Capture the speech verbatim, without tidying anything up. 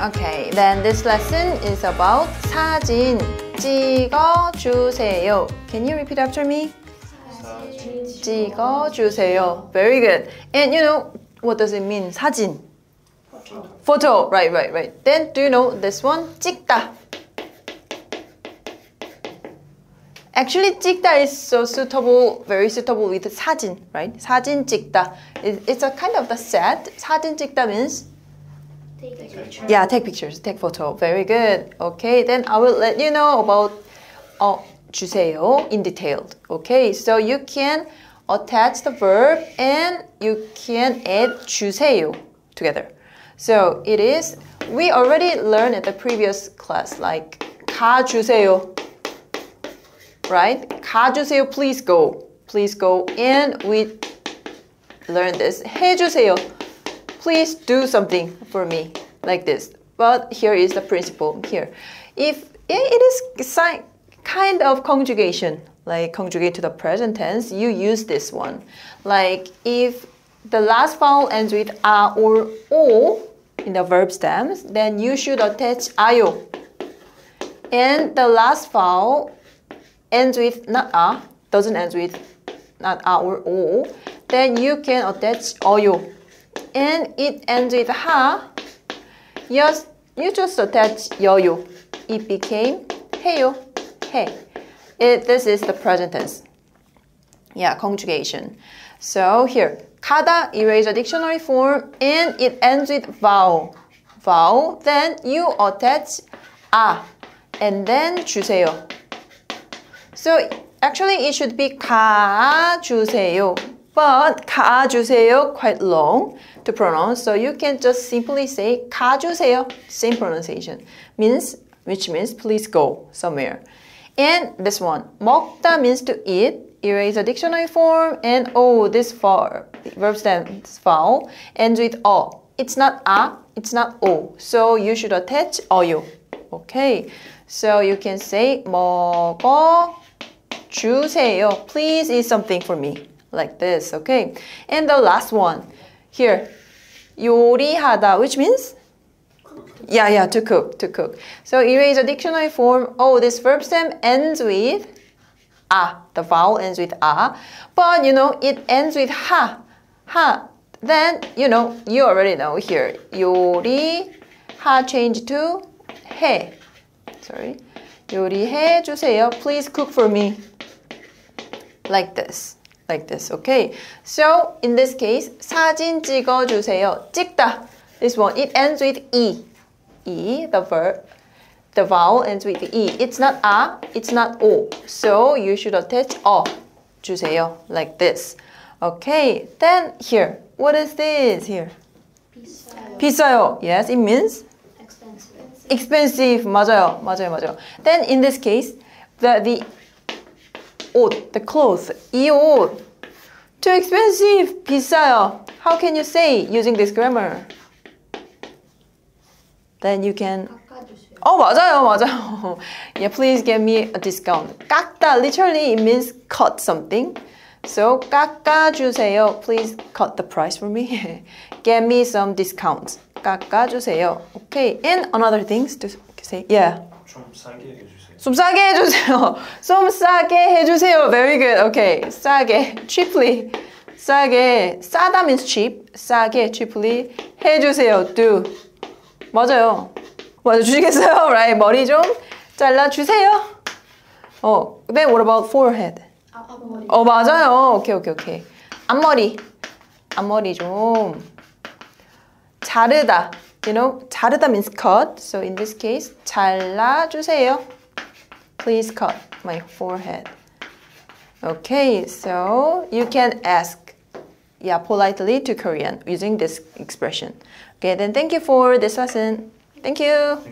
Okay, then this lesson is about 사진 찍어주세요. Can you repeat after me? 사진 찍어주세요. Very good. And you know, what does it mean? 사진. Photo. Photo. Right, right, right. Then do you know this one? 찍다. Actually, 찍다 is so suitable, very suitable with 사진, right? 사진 찍다. It's a kind of the set. 사진 찍다 means? Take a picture. Yeah, take pictures, take photo. Very good. Okay, then I will let you know about uh, 주세요 in detail. Okay, so you can attach the verb and you can add 주세요 together. So it is, we already learned at the previous class, like 가주세요. Right? 가주세요, please go. Please go. And we learned this. 해주세요. Please do something for me. Like this. But here is the principle. Here. If it is kind of conjugation, like conjugate to the present tense, you use this one. Like if the last vowel ends with a or o in the verb stems, then you should attach 아요. And the last vowel ends with not a, doesn't end with not a or o, then you can attach 어요. And it ends with ha, yes, you just attach 여요. It became 해요, 해. It, this is the present tense. Yeah, conjugation. So here, 가다, erase a dictionary form, and it ends with vowel. Vowel, then you attach a, and then 주세요. So actually it should be 가주세요, but 가주세요 quite long to pronounce, so you can just simply say 가주세요, same pronunciation, means which means please go somewhere. And this one, 먹다 means to eat, erase a dictionary form, and oh, this verb, verb stems vowel ends with 어. It's not a, it's not o, so you should attach 어요. Okay, so you can say 먹어 주세요. Please eat something for me. Like this, okay? And the last one, here, 요리하다, which means? Yeah, yeah, to cook, to cook. So erase a dictionary form. Oh, this verb stem ends with a. The vowel ends with a. But, you know, it ends with ha. Ha. Then, you know, you already know here. 요리, ha change to 해. Sorry. 요리해 주세요. Please cook for me. Like this. Like this, okay? So, in this case, 사진 찍어주세요. 찍다. This one, it ends with E. E, the verb. The vowel ends with E. It's not a, it's not o. So, you should attach 어 주세요. Like this. Okay, then here. What is this here? 비싸요. 비싸요. Yes, it means? Expensive. Expensive. 맞아요. 맞아요. 맞아요. Then, in this case, the, the 옷, the clothes, 이 옷, too expensive, 비싸요. How can you say using this grammar? Then you can. 깎아주세요. Oh, 맞아요, 맞아요. Yeah, please give me a discount. 깎다, literally it means cut something. So 깎아주세요. Please cut the price for me. Give me some discounts. 깎아주세요. Okay, and another things to say. Yeah. 좀 싸게 해주세요. 좀 싸게 해주세요. 좀 싸게 해주세요. Very good. Okay. 싸게. Cheaply. 싸게. 싸다 means cheap. 싸게. Cheaply. 해주세요. Do. 맞아요. 맞아. 주시겠어요? Right. 머리 좀 잘라주세요. 어. Then what about forehead? 앞머리. 어, 맞아요. 오케이, 오케이, 오케이. 앞머리. 앞머리 좀 자르다. You know, 자르다 means cut. So in this case, 잘라주세요. Please cut my forehead. Okay, so you can ask, yeah, politely to Korean using this expression. Okay, then thank you for this lesson. Thank you.